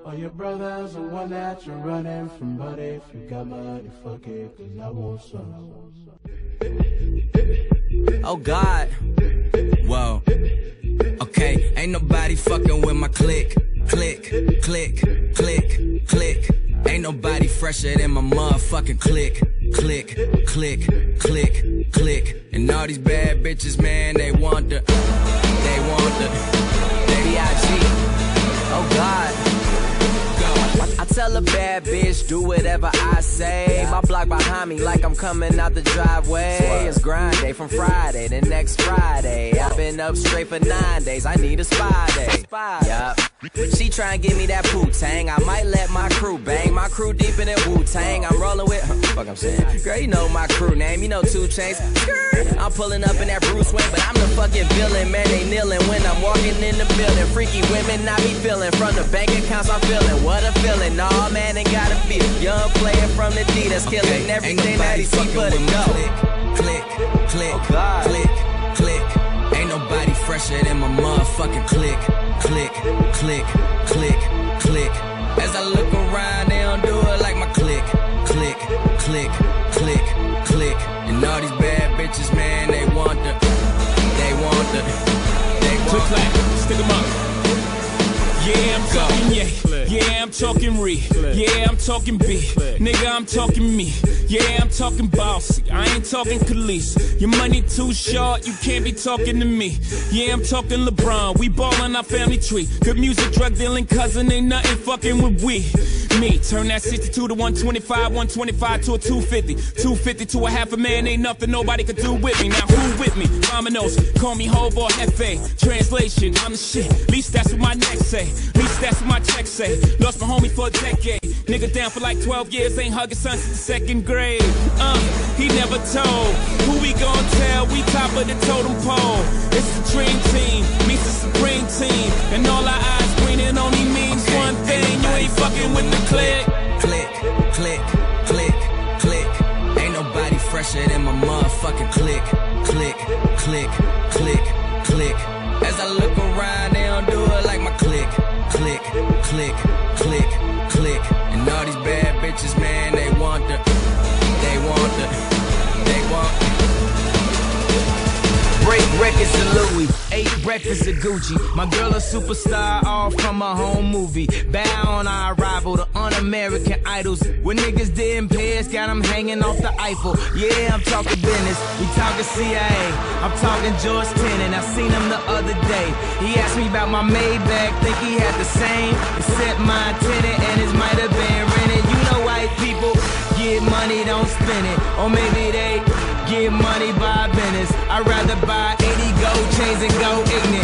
All your brothers are one that you're running from, but if you got money, fuck it, 'cause I want some. Oh God, whoa, okay, ain't nobody fucking with my click, click, click, click, click. Ain't nobody fresher than my motherfucking click, click, click, click, click. And all these bad bitches, man, they want the B.I.G. Oh God. I tell a bad bitch, do whatever I say. My block behind me like I'm coming out the driveway. It's grind day from Friday to next Friday. I've been up straight for 9 days, I need a spy day. Yup. She try and give me that Wu-Tang. I might let my crew bang. My crew deep in that Wu-Tang. I'm rolling with, fuck I'm saying. Girl, you know my crew name, you know 2 Chainz. I'm pulling up in that Bruce Wayne, but I'm the fucking villain. Man, they kneeling when I'm walking in the building. Freaky women I be feeling. From the bank accounts I'm feeling. What a feeling. Nah, man, ain't gotta be a young player from the D that's killing everything that he see but it go. Click, click, click, click, click. Ain't nobody fresher than my motherfucking click, click, click, click, click. As I look around, they don't do it like my click, click, click, click, click. And all these bad bitches, man, they want the. Stick 'em up. Yeah, I'm talking yeah, I'm talking re, yeah, I'm talking B, nigga, I'm talking me, yeah, I'm talking bossy, I ain't talking Khalees, your money too short, you can't be talking to me, yeah, I'm talking LeBron, we ballin' our family tree, good music, drug dealing cousin, ain't nothing fucking with we. Me, turn that 62 to 125, 125 to a 250, 250 to a half a man, ain't nothing nobody could do with me. Now who with me? Mama knows, call me Hov or Hefe. Translation, I'm the shit. Least that's what my neck say. Least that's what my check say. Lost my homie for a decade. Nigga down for like 12 years, ain't hugging son since the 2nd grade. He never told. Who we gon' tell? We top of the totem pole. It's the dream team, meets the supreme team. And all our eyes green, it only means one thing. You ain't fucking with the click, click, click, click, click. Ain't nobody fresher than my motherfucking click, click, click, click, click. As I look around, they don't do it like my click, click, click, click, click. And all these bad bitches, man, they want the. Break records of Louis, 8 breakfasts of Gucci. My girl a superstar, all from a home movie. Bow on our arrival to Un-American Idols. When niggas didn't pay us, got them hanging off the Eiffel. Yeah, I'm talking business, we talking CIA. I'm talking George Tenet, I seen him the other day. He asked me about my Maybach, think he had the same. Except my tenant and his might have been rented. You know white people get money, don't spend it. Or maybe they get money by business. I'd rather buy 80 gold chains and go ignorant.